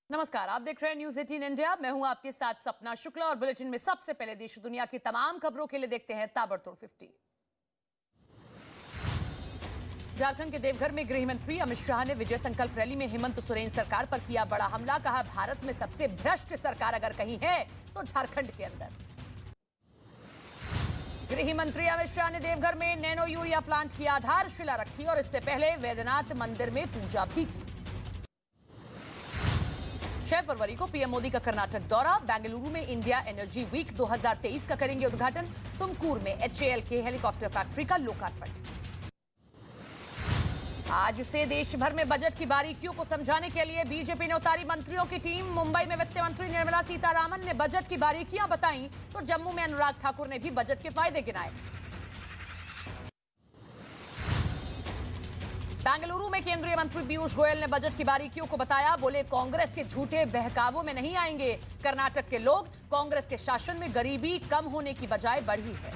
नमस्कार, आप देख रहे हैं न्यूज 18 इंडिया। मैं हूं आपके साथ सपना शुक्ला और बुलेटिन में सबसे पहले देश दुनिया की तमाम खबरों के लिए देखते हैं ताबड़तोड़ 50। झारखंड के देवघर में गृह मंत्री अमित शाह ने विजय संकल्प रैली में हेमंत सोरेन सरकार पर किया बड़ा हमला। कहा, भारत में सबसे भ्रष्ट सरकार अगर कहीं है तो झारखंड के अंदर। गृह मंत्री अमित शाह ने देवघर में नैनो यूरिया प्लांट की आधारशिला रखी और इससे पहले वैद्यनाथ मंदिर में पूजा भी की। 6 फरवरी को पीएम मोदी का कर्नाटक दौरा। बेंगलुरु में इंडिया एनर्जी वीक 2023 का करेंगे उद्घाटन। तुमकुर में HAL के हेलीकॉप्टर फैक्ट्री का लोकार्पण। आज से देश भर में बजट की बारीकियों को समझाने के लिए बीजेपी ने उतारी मंत्रियों की टीम। मुंबई में वित्त मंत्री निर्मला सीतारामन ने बजट की बारीकियां बताई तो जम्मू में अनुराग ठाकुर ने भी बजट के फायदे गिनाए। बेंगलुरु में केंद्रीय मंत्री पीयूष गोयल ने बजट की बारीकियों को बताया। बोले, कांग्रेस के झूठे बहकावों में नहीं आएंगे। कर्नाटक के लोग कांग्रेस के शासन में गरीबी कम होने की बजाय बढ़ी है।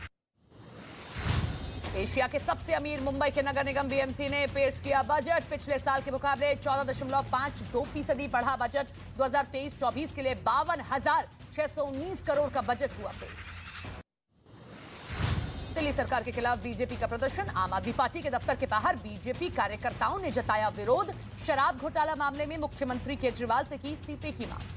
एशिया के सबसे अमीर मुंबई के नगर निगम BMC ने पेश किया बजट। पिछले साल के मुकाबले 14.52% बढ़ा बजट। 2023-24 के लिए 52,619 करोड़ का बजट हुआ पेश। दिल्ली सरकार के खिलाफ बीजेपी का प्रदर्शन। आम आदमी पार्टी के दफ्तर के बाहर बीजेपी कार्यकर्ताओं ने जताया विरोध। शराब घोटाला मामले में मुख्यमंत्री केजरीवाल से की इस्तीफे की मांग।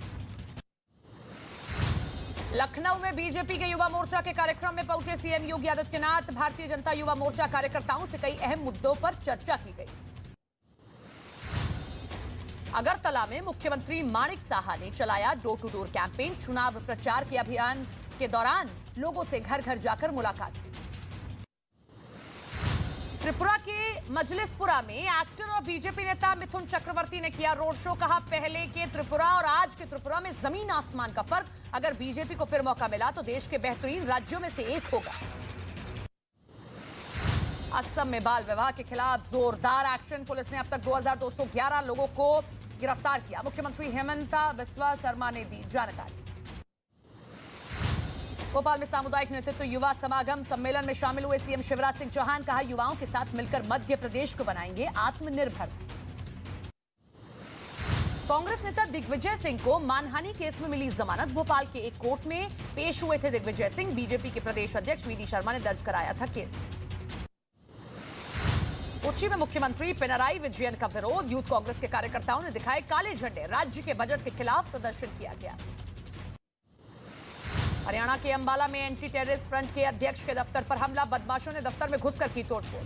लखनऊ में बीजेपी के युवा मोर्चा के कार्यक्रम में पहुंचे CM योगी आदित्यनाथ। भारतीय जनता युवा मोर्चा कार्यकर्ताओं से कई अहम मुद्दों पर चर्चा की गई। अगरतला में मुख्यमंत्री माणिक साहा ने चलाया डोर टू डोर कैंपेन। चुनाव प्रचार के अभियान के दौरान लोगों से घर घर जाकर मुलाकात की। त्रिपुरा के मजलिसपुरा में एक्टर और बीजेपी नेता मिथुन चक्रवर्ती ने किया रोड शो। कहा, पहले के त्रिपुरा और आज के त्रिपुरा में जमीन आसमान का फर्क। अगर बीजेपी को फिर मौका मिला तो देश के बेहतरीन राज्यों में से एक होगा। असम में बाल विवाह के खिलाफ जोरदार एक्शन। पुलिस ने अब तक 2211 लोगों को गिरफ्तार किया। मुख्यमंत्री हेमंता बिस्वा शर्मा ने दी जानकारी। भोपाल में सामुदायिक नेतृत्व युवा समागम सम्मेलन में शामिल हुए CM शिवराज सिंह चौहान। कहा, युवाओं के साथ मिलकर मध्य प्रदेश को बनाएंगे आत्मनिर्भर। कांग्रेस नेता दिग्विजय सिंह को मानहानि केस में मिली जमानत। भोपाल के एक कोर्ट में पेश हुए थे दिग्विजय सिंह। बीजेपी के प्रदेश अध्यक्ष VD शर्मा ने दर्ज कराया था केस। कोच्चि में मुख्यमंत्री पिनराई विजयन का विरोध। यूथ कांग्रेस के कार्यकर्ताओं ने दिखाए काले झंडे। राज्य के बजट के खिलाफ प्रदर्शन किया गया। हरियाणा के अंबाला में एंटी टेररिस्ट फ्रंट के अध्यक्ष के दफ्तर पर हमला। बदमाशों ने दफ्तर में घुसकर की तोड़फोड़।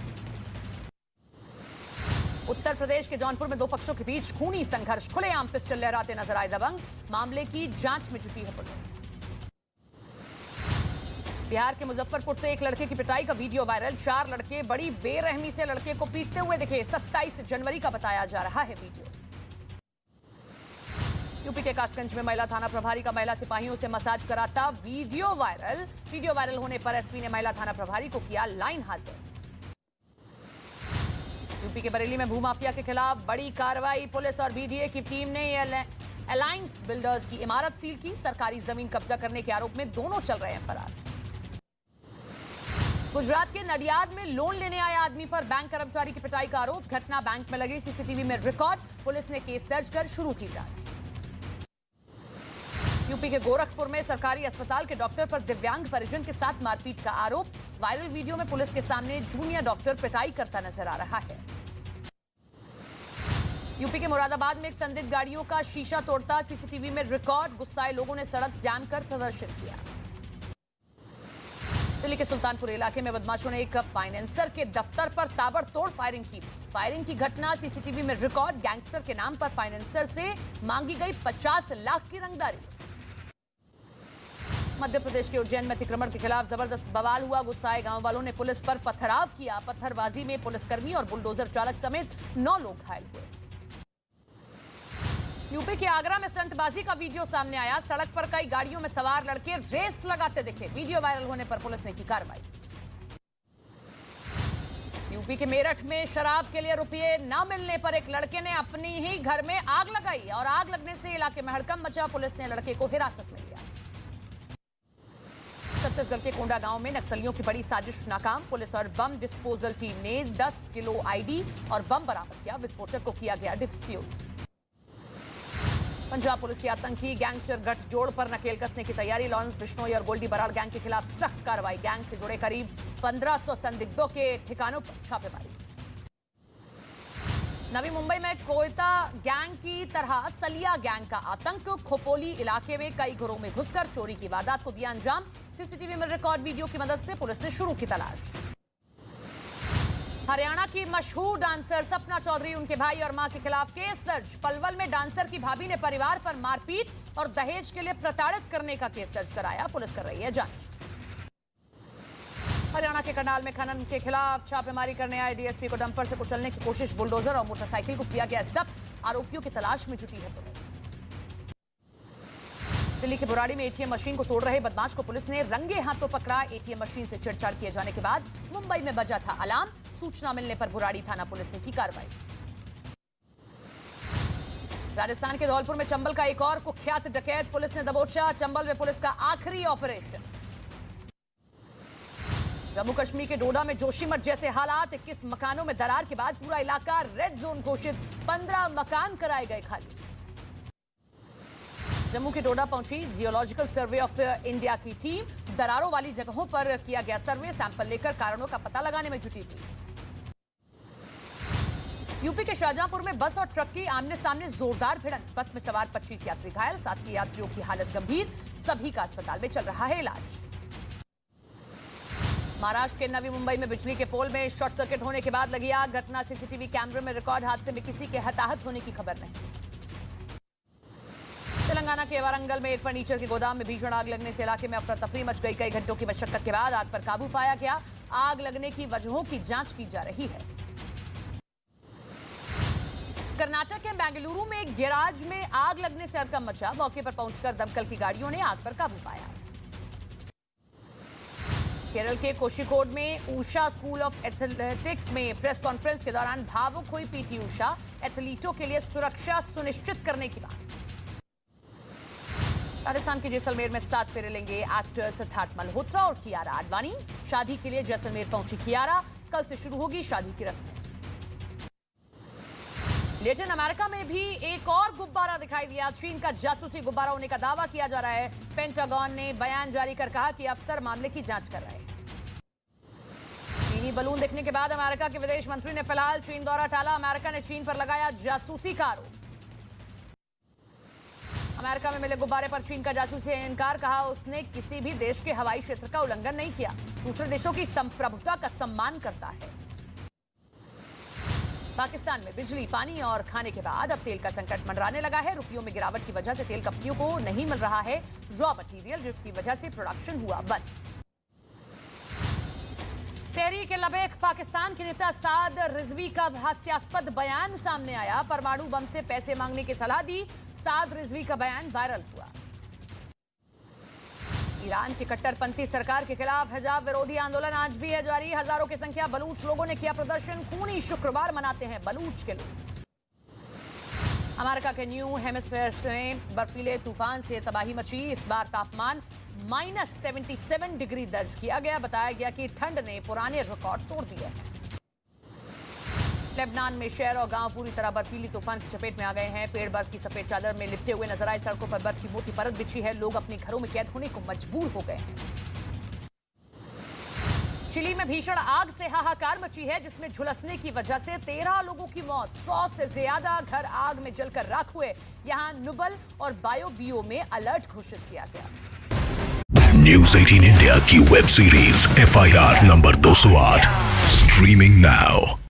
उत्तर प्रदेश के जौनपुर में दो पक्षों के बीच खूनी संघर्ष। खुलेआम पिस्टल लहराते नजर आए दबंग। मामले की जांच में जुटी है पुलिस। बिहार के मुजफ्फरपुर से एक लड़के की पिटाई का वीडियो वायरल। 4 लड़के बड़ी बेरहमी से लड़के को पीटते हुए दिखे। 27 जनवरी का बताया जा रहा है वीडियो। यूपी के कासगंज में महिला थाना प्रभारी का महिला सिपाहियों से मसाज कराता वीडियो वायरल। वीडियो वायरल होने पर SP ने महिला थाना प्रभारी को किया लाइन हाजिर। यूपी के बरेली में भूमाफिया के खिलाफ बड़ी कार्रवाई। पुलिस और BDA की टीम ने अलायंस बिल्डर्स की इमारत सील की। सरकारी जमीन कब्जा करने के आरोप में दोनों चल रहे हैं फरार। गुजरात के नडियाद में लोन लेने आए आदमी पर बैंक कर्मचारी की पिटाई का आरोप। घटना बैंक में लगे CCTV में रिकॉर्ड। पुलिस ने केस दर्ज कर शुरू की जांच। यूपी के गोरखपुर में सरकारी अस्पताल के डॉक्टर पर दिव्यांग परिजन के साथ मारपीट का आरोप। वायरल वीडियो में पुलिस के सामने जूनियर डॉक्टर पिटाई करता नजर आ रहा है। यूपी के मुरादाबाद में एक संदिग्ध गाड़ियों का शीशा तोड़ता CCTV में रिकॉर्ड। गुस्साए लोगों ने सड़क जाम कर प्रदर्शन किया। दिल्ली के सुल्तानपुर इलाके में बदमाशों ने एक फाइनेंसर के दफ्तर पर ताबड़तोड़ फायरिंग की। फायरिंग की घटना CCTV में रिकॉर्ड। गैंगस्टर के नाम पर फाइनेंसर से मांगी गई 50 लाख की रंगदारी। मध्य प्रदेश के उज्जैन में अतिक्रमण के खिलाफ जबरदस्त बवाल हुआ। गुस्साए गांव वालों ने पुलिस पर पथराव किया। पत्थरबाजी में पुलिसकर्मी और बुलडोजर चालक समेत 9 लोग घायल हुए। यूपी के आगरा में स्टंटबाजी का वीडियो सामने आया। सड़क पर कई गाड़ियों में सवार लड़के रेस लगाते दिखे। वीडियो वायरल होने पर पुलिस ने की कार्रवाई। यूपी के मेरठ में शराब के लिए रुपये न मिलने पर एक लड़के ने अपनी ही घर में आग लगाई और आग लगने से इलाके में हड़कंप मचा। पुलिस ने लड़के को हिरासत में लिया। छत्तीसगढ़ के कोंडा गांव में नक्सलियों की बड़ी साजिश नाकाम। पुलिस और बम डिस्पोजल टीम ने 10 किलो ID और बम बरामद किया। विस्फोटक को किया गया डिफ्यूज। पंजाब पुलिस की आतंकी गैंगस्टर गठजोड़ पर नकेल कसने की तैयारी। लॉरेंस बिश्नोई और गोल्डी बराड़ गैंग के खिलाफ सख्त कार्रवाई। गैंग से जुड़े करीब 1500 संदिग्धों के ठिकानों पर छापेमारी। नवी मुंबई में कोयता गैंग की तरह सलिया गैंग का आतंक। खोपोली इलाके में कई घरों में घुसकर चोरी की वारदात को दिया अंजाम। सीसीटीवी में रिकॉर्ड वीडियो की मदद से पुलिस ने शुरू की तलाश। हरियाणा की मशहूर डांसर सपना चौधरी, उनके भाई और मां के खिलाफ केस दर्ज। पलवल में डांसर की भाभी ने परिवार पर मारपीट और दहेज के लिए प्रताड़ित करने का केस दर्ज कराया। पुलिस कर रही है जांच। हरियाणा के करनाल में खनन के खिलाफ छापेमारी करने आए डीएसपी को डंपर से कुचलने की कोशिश। बुलडोजर और मोटरसाइकिल को किया गया जब्त। आरोपियों की तलाश में जुटी है पुलिस। दिल्ली के बुराड़ी में एटीएम मशीन को तोड़ रहे बदमाश को पुलिस ने रंगे हाथों पकड़ा। एटीएम मशीन से छेड़छाड़ किए जाने के बाद मुंबई में बजा था अलार्म। सूचना मिलने पर बुराड़ी थाना पुलिस ने की कार्रवाई। राजस्थान के धौलपुर में चंबल का एक और कुख्यात डकैत पुलिस ने दबोचा। चंबल में पुलिस का आखिरी ऑपरेशन। जम्मू कश्मीर के डोडा में जोशीमठ जैसे हालात। 21 मकानों में दरार के बाद पूरा इलाका रेड जोन घोषित। 15 मकान कराए गए खाली। जम्मू के डोडा पहुंची जियोलॉजिकल सर्वे ऑफ इंडिया की टीम। दरारों वाली जगहों पर किया गया सर्वे। सैंपल लेकर कारणों का पता लगाने में जुटी थी। यूपी के शाहजहांपुर में बस और ट्रक की आमने सामने जोरदार भिड़ंत। बस में सवार 25 यात्री घायल। 7 के यात्रियों की हालत गंभीर। सभी का अस्पताल में चल रहा है इलाज। महाराष्ट्र के नवी मुंबई में बिजली के पोल में शॉर्ट सर्किट होने के बाद लगी आग। घटना सीसीटीवी कैमरे में रिकॉर्ड। हादसे में किसी के हताहत होने की खबर नहीं। तेलंगाना के वारंगल में एक फर्नीचर के गोदाम में भीषण आग लगने से इलाके में अफरा तफरी मच गई। कई घंटों की मशक्कत के बाद आग पर काबू पाया गया। आग लगने की वजहों की जांच की जा रही है। कर्नाटक के बेंगलुरु में एक गैराज में आग लगने से हड़कंप मचा। मौके पर पहुंचकर दमकल की गाड़ियों ने आग पर काबू पाया। केरल के कोशिकोड में ऊषा स्कूल ऑफ एथलेटिक्स में प्रेस कॉन्फ्रेंस के दौरान भावुक हुई पीटी ऊषा। एथलीटों के लिए सुरक्षा सुनिश्चित करने की बात। राजस्थान के जैसलमेर में 7 फेरे लेंगे एक्टर सिद्धार्थ मल्होत्रा और कियारा आडवाणी। शादी के लिए जैसलमेर पहुंची कियारा। कल से शुरू होगी शादी की रस्में। लेटिन अमेरिका में भी एक और गुब्बारा दिखाई दिया। चीन का जासूसी गुब्बारा होने का दावा किया जा रहा है। पेंटागन ने बयान जारी कर कहा कि अफसर मामले की जांच कर रहे हैं। चीनी बलून देखने के बाद अमेरिका के विदेश मंत्री ने फिलहाल चीन दौरा टाला। अमेरिका ने चीन पर लगाया जासूसी का आरोप। अमेरिका में मिले गुब्बारे पर चीन का जासूसी से इनकार। कहा उसने किसी भी देश के हवाई क्षेत्र का उल्लंघन नहीं किया। दूसरे देशों की संप्रभुता का सम्मान करता है। पाकिस्तान में बिजली, पानी और खाने के बाद अब तेल का संकट मंडराने लगा है। रुपयों में गिरावट की वजह से तेल कंपनियों को नहीं मिल रहा है रॉ मटेरियल, जिसकी वजह से प्रोडक्शन हुआ बंद। तहरीक लबैक पाकिस्तान के नेता साद रिजवी का हास्यास्पद बयान सामने आया। परमाणु बम से पैसे मांगने की सलाह दी। साद रिजवी का बयान वायरल हुआ। ईरान की कट्टरपंथी सरकार के खिलाफ हिजाब विरोधी आंदोलन आज भी है जारी। हजारों की संख्या बलूच लोगों ने किया प्रदर्शन। खूनी शुक्रवार मनाते हैं बलूच के लोग। अमेरिका के न्यू हेमिस्फीयर में बर्फीले तूफान से तबाही मची। इस बार तापमान -77 डिग्री दर्ज किया गया। बताया गया कि ठंड ने पुराने रिकॉर्ड तोड़ दिए हैं। लेबनान में शहर और गांव पूरी तरह बर्फीली तूफान की चपेट में आ गए हैं। पेड़ बर्फ की सफेद चादर में लिपटे हुए नजर आए। सड़कों पर बर्फ की मोटी परत बिछी है। लोग अपने घरों में कैद होने को मजबूर हो गए हैं। चिली में भीषण आग से हाहाकार मची है, जिसमें झुलसने की वजह से 13 लोगों की मौत। 100 से ज्यादा घर आग में जलकर राख हुए। यहां नुबल और बायोबियो में अलर्ट घोषित किया गया। न्यूज़ 18 इंडिया की web series FIR number 208 streaming now.